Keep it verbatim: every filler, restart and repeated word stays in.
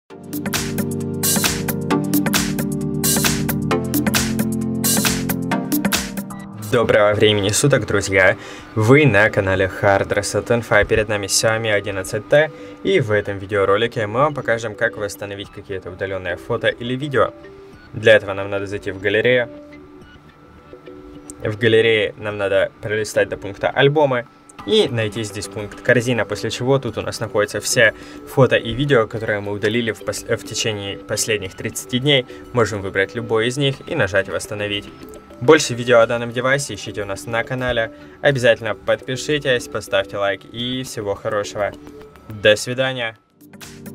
Доброго времени суток, друзья! Вы на канале Hard Reset Info, перед нами Xiaomi одиннадцать тэ, и в этом видеоролике мы вам покажем, как восстановить какие-то удаленные фото или видео. Для этого нам надо зайти в галерею. В галерее нам надо пролистать до пункта «Альбомы» и найти здесь пункт «Корзина», после чего тут у нас находятся все фото и видео, которые мы удалили в, пос в течение последних тридцати дней. Можем выбрать любой из них и нажать «Восстановить». Больше видео о данном девайсе ищите у нас на канале. Обязательно подпишитесь, поставьте лайк и всего хорошего. До свидания.